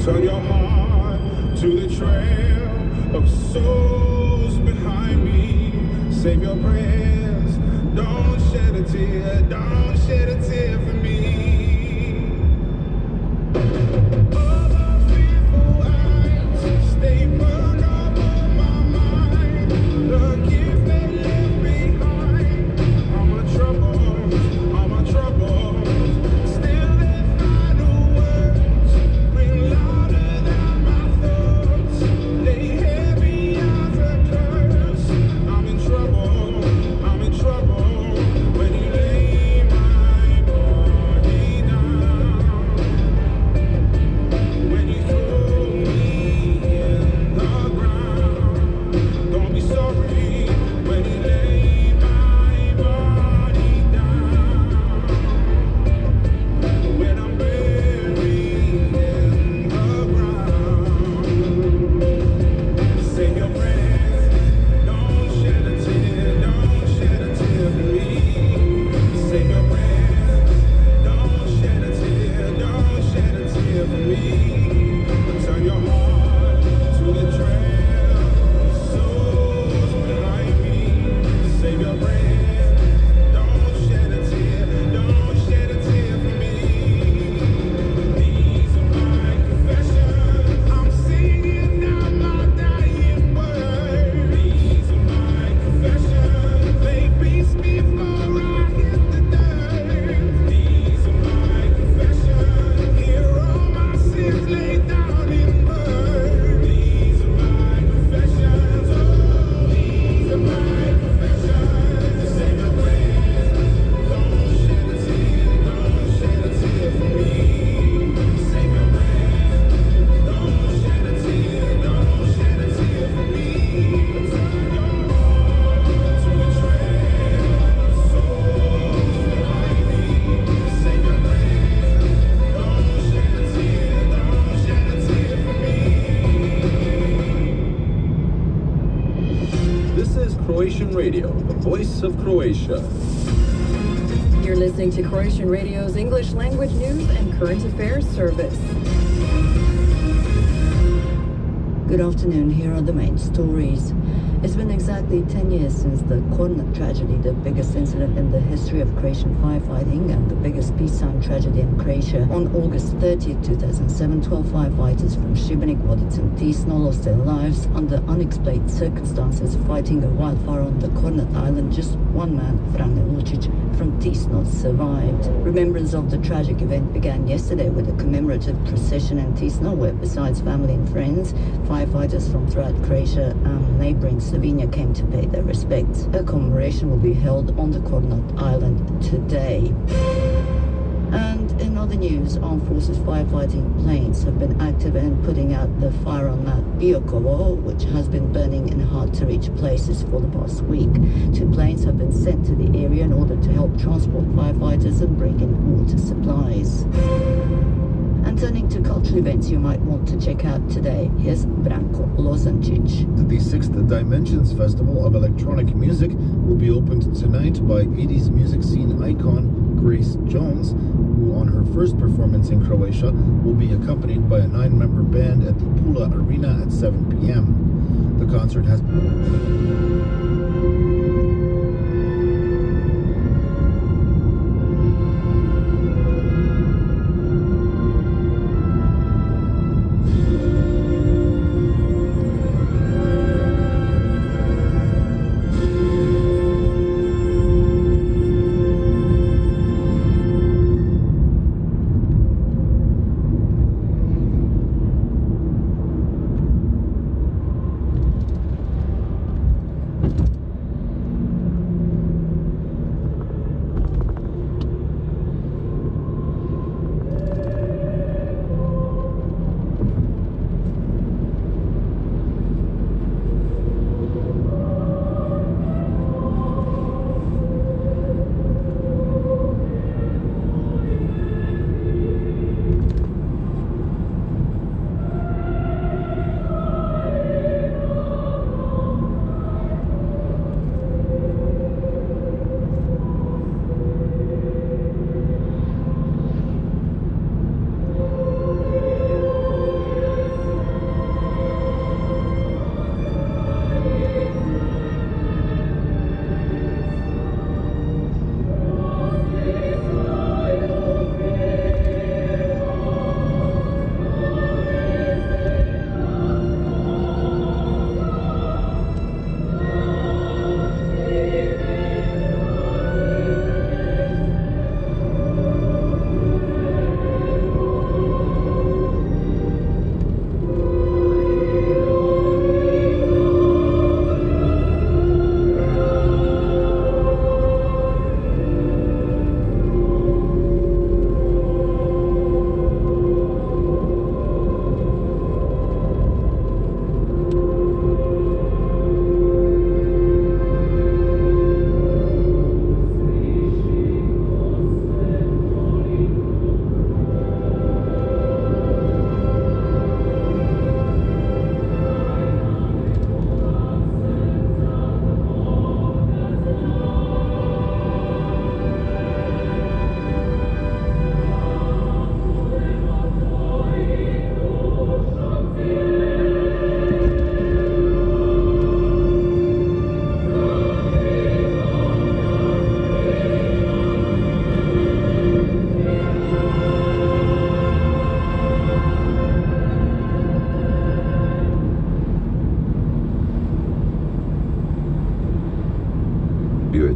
Turn your heart to the trail of souls behind me. Save your prayers, don't shed a tear, don't shed a tear for me. All those fearful eyes stay burned up on my mind. The gift they left behind. All my troubles, still they find a words ring louder than my thoughts. Lay heavy as a curse. I'm in trouble when you lay my body down. When you throw me in the ground. Don't be sorry when you lay my body down. When I'm buried in the ground. Say your prayers, don't shed a tear, don't shed a tear for me. Say your prayers, don't shed a tear, don't shed a tear for me. Turn your heart to the trail, souls behind me. Say your prayers, don't shed a tear, don't shed a tear for me. These are my confessions, I'm singing out my dying words. These are my confessions, they beats me before I hit the dirt. These are my confessions, here all my sins laid down in words. These are my confessions, oh, these are my confessions. Say my prayers, don't shed a tear, don't shed a tear for me. Say my prayers, don't shed a tear, don't shed a tear for me. Turn your heart to the trail, souls behind me. Say my prayers, don't shed a tear, don't shed a tear for me. This is Croatian Radio, the voice of Croatia. You're listening to Croatian Radio's English language news and current affairs service. Good afternoon, here are the main stories. It's been exactly 10 years since the Kornet tragedy, the biggest incident in the history of Croatian firefighting and the biggest peacetime tragedy in Croatia. On August 30, 2007, 12 firefighters from Šibenik, Vodic and Tisno lost their lives under unexplained circumstances fighting a wildfire on the Kornet island. Just one man, Frane Lucic from Tisno, survived. Remembrance of the tragic event began yesterday with a commemorative procession in Tisno, where besides family and friends, firefighters from throughout Croatia and neighboring Slovenia came to pay their respects. A commemoration will be held on the Kornet island today. And in other news, Armed Forces firefighting planes have been active in putting out the fire on Mount Biokovo, which has been burning in hard-to-reach places for the past week. 2 planes have been sent to the area in order to help transport firefighters and bring in water supplies. And turning to cultural events you might want to check out today, here's Branko Lozancic. The 6th Dimensions Festival of Electronic Music will be opened tonight by 80s music scene icon Grace Jones, who on her first performance in Croatia will be accompanied by a 9-member band at the Pula Arena at 7 p.m. The concert has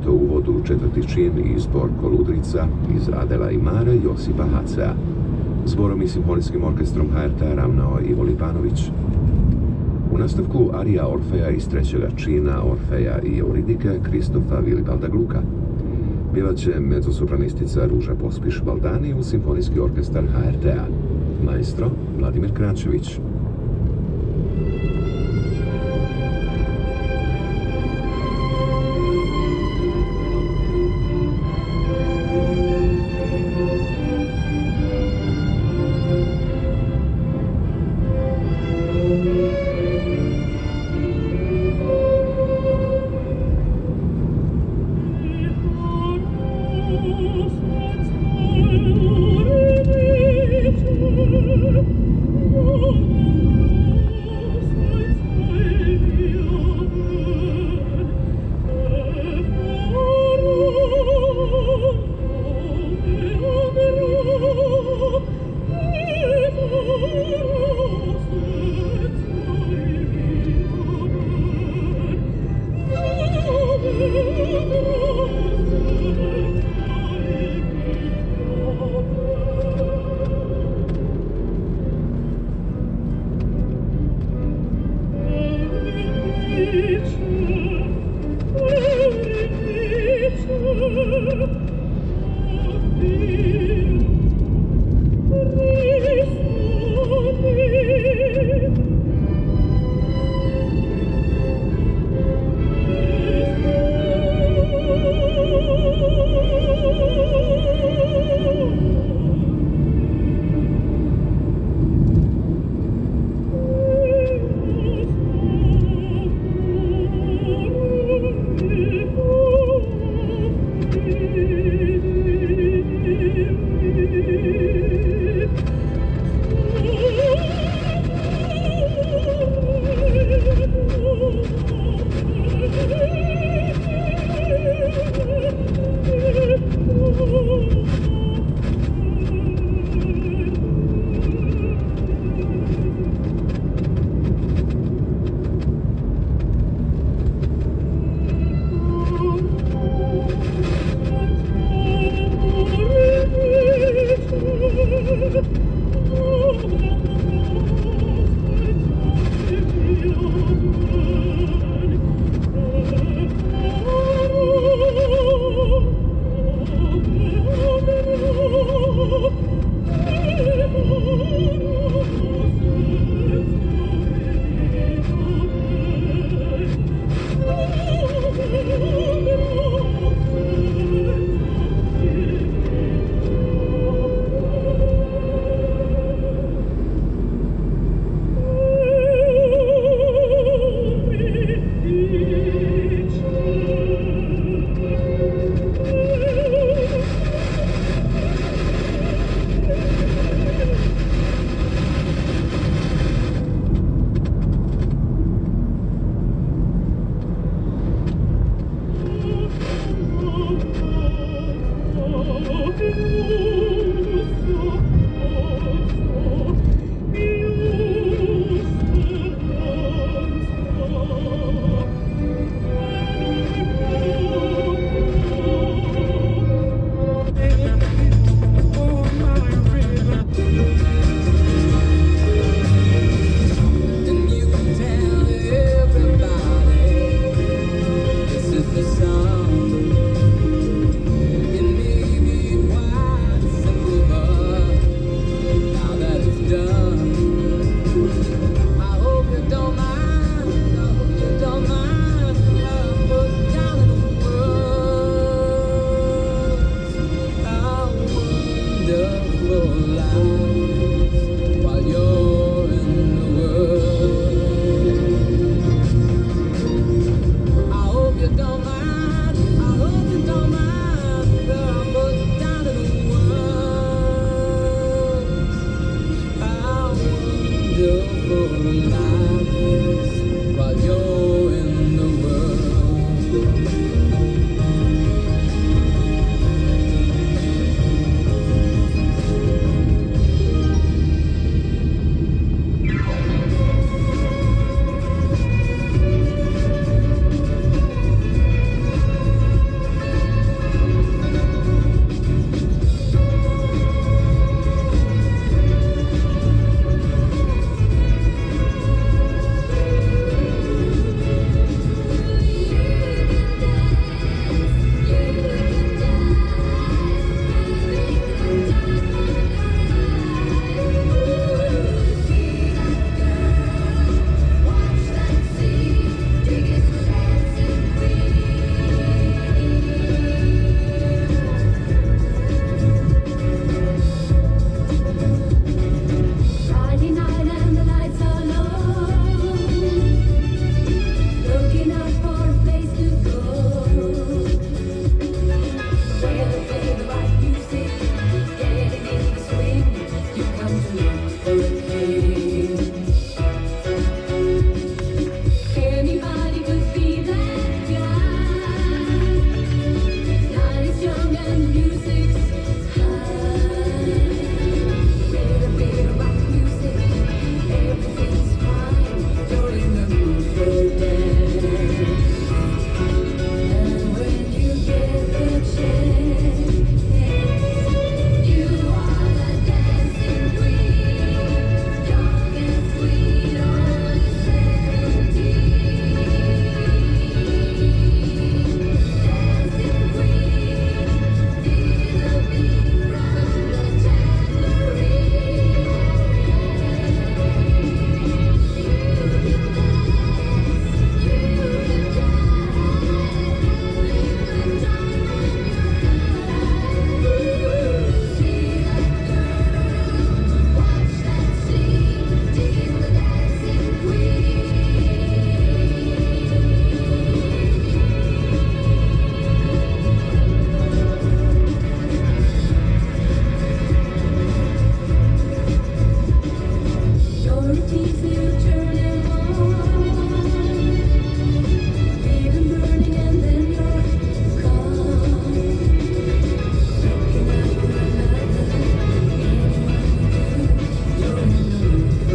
to u uvodu četvrti čin i zbor koludrica iz Adela i Mare Josipa Hacea. Zborom i simfonijskim orkestrom HRT-a ravnao Ivo Lipanović. U nastavku arija Orfeja iz trećega čina Orfeja i Euridike Kristofa Vilibalda Gluka. Pjevat će mezzosopranistica Ruža Pospiš-Baldani u simfonijski orkestar HRT-a. Maestro Vladimir Krančević. Oh,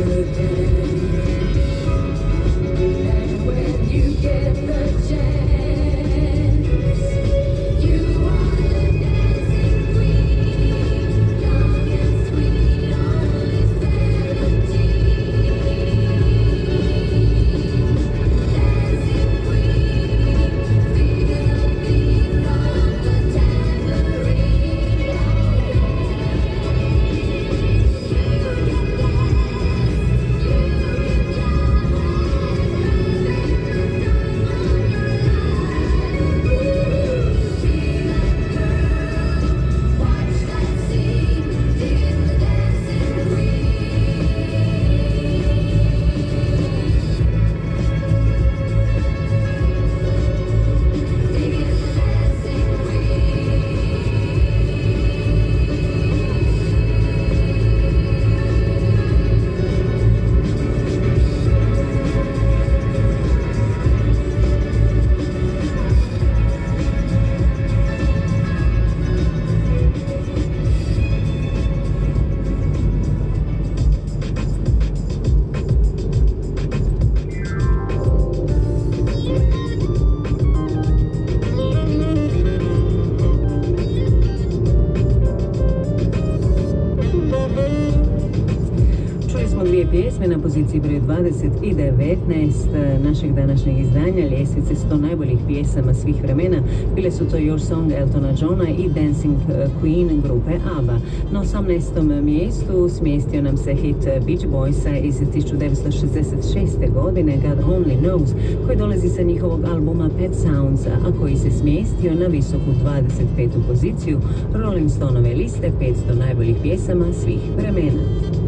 pjesme na poziciji broj 20 i 19 našeg današnjeg izdanja ljestvice 100 najboljih pjesama svih vremena. Bile su to Your Song Eltona Johna i Dancing Queen grupe ABBA. Na 18. mjestu smjestio nam se hit Beach Boysa iz 1966. godine God Only Knows, koji dolazi sa njihovog albuma Pet Sounds, a koji se smjestio na visoku 25. poziciju Rolling Stoneove liste 500 najboljih pjesama svih vremena.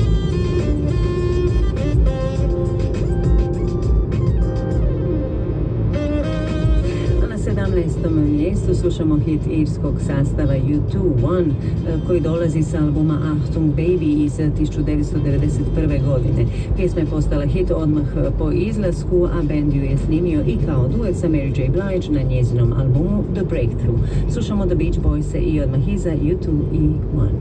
Na 17. mjestu slušamo hit irskog sastava U2 koji dolazi sa albuma Achtung Baby iz 1991. godine. Pjesma je postala hit odmah po izlasku, a band ju je snimio i kao duet sa Mary J. Blige na njezinom albumu The Breakthrough. Slušamo The Beach Boys i odmah iza U2 i One.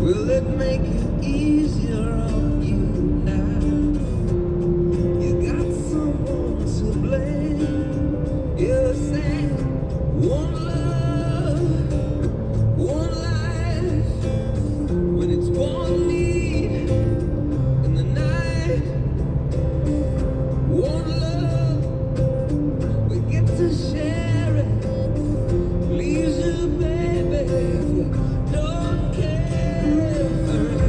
Will it make it easier on you now? You got someone to blame. You say one love, one life. When it's one need in the night, one love, we get to share it. Leaves you, baby, if you don't care for it.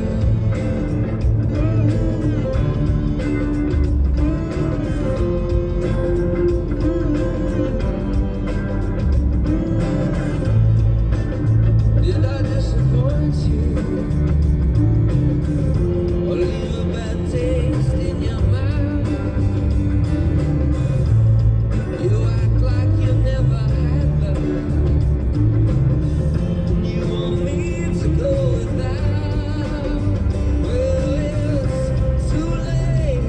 Did I disappoint you? Or leave a bad taste in your mouth? You act like you never had them. You want me to go without? Well, it's too late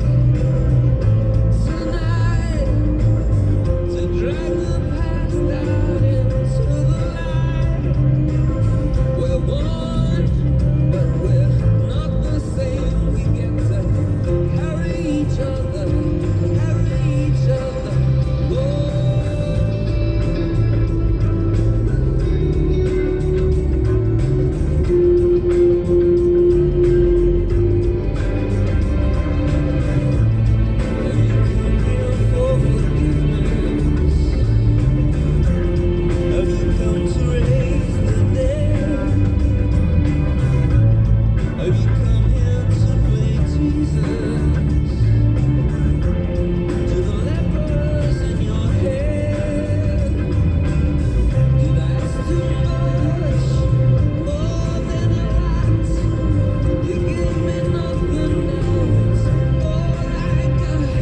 tonight to drag the past out into the light. We're one, but we're not the same. We get to carry each other, carry each other. Whoa. Have you come here for forgiveness? Have you come to raise the dead? Have you come here to play Jesus? To the lepers in your head? Did I ask too much? More than a lot. You gave me nothing else. All I got.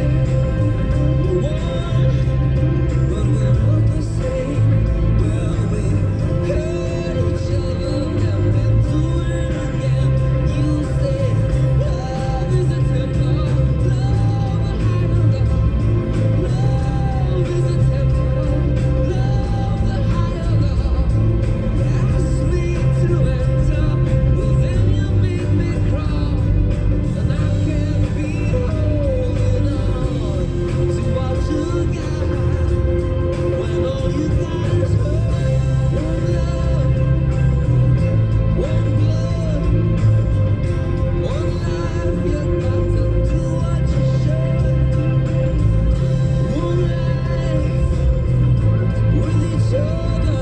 One, but we're not the same. Well, we hurt each other, now we're doing it again. You say love is a temple, love a higher love. Love is a temple, love the higher love. Ask me to enter, well then you make me crawl, and I can't be holding on to what you got when all you got is hurt. One love, one blood, one life. You got to do what you should. One life with each other,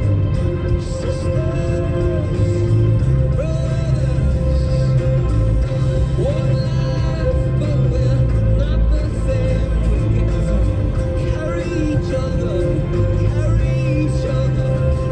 sisters, brothers. One life, but we're not the same. We get to carry each other, carry each other.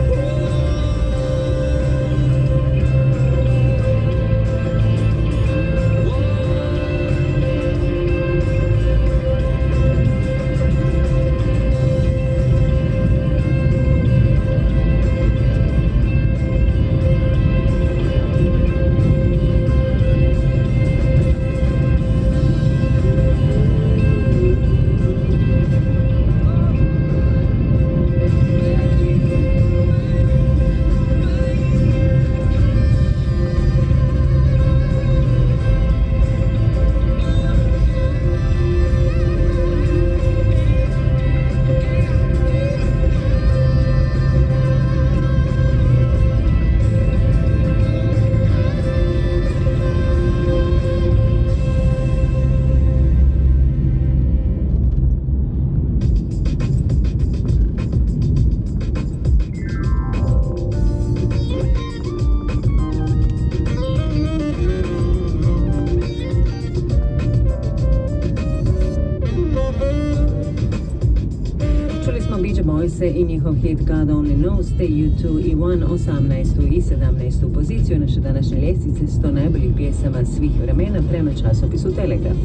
Čuli smo Beach Boyse i njihov hit God Only Knows, te U2 i One 18. i 17. poziciju naše današnje ljestvice 100 najboljih pjesama svih vremena prema časopisu Telegraf.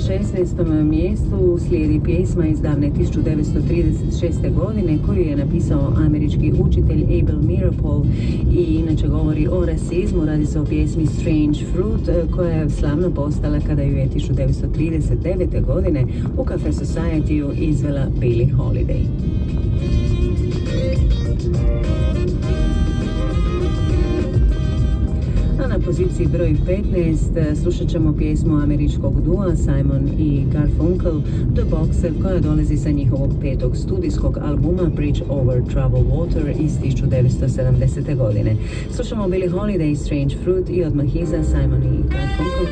16. mjestu slijedi pjesma iz davne 1936. godine koju je napisao američki učitelj Abel Meeropol i inače govori o rasizmu. Radi se o pjesmi Strange Fruit koja je slavno postala kada ju je 1939. godine u Cafe Society-u izvela Billie Holiday. A na poziciji broj 15 slušat ćemo pjesmu američkog dua Simon i Garfunkel, The Boxer, koja dolazi sa njihovog 5. studijskog albuma Bridge Over Troubled Water iz 1970. godine. Slušamo Billie Holiday, Strange Fruit i odmah iza Simon i Garfunkel.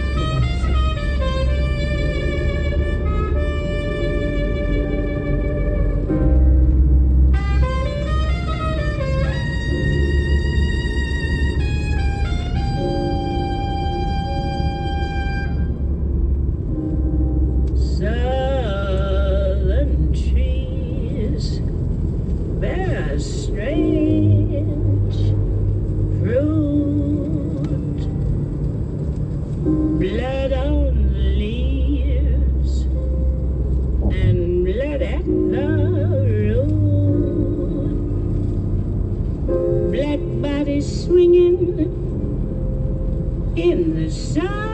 Swinging in the sun.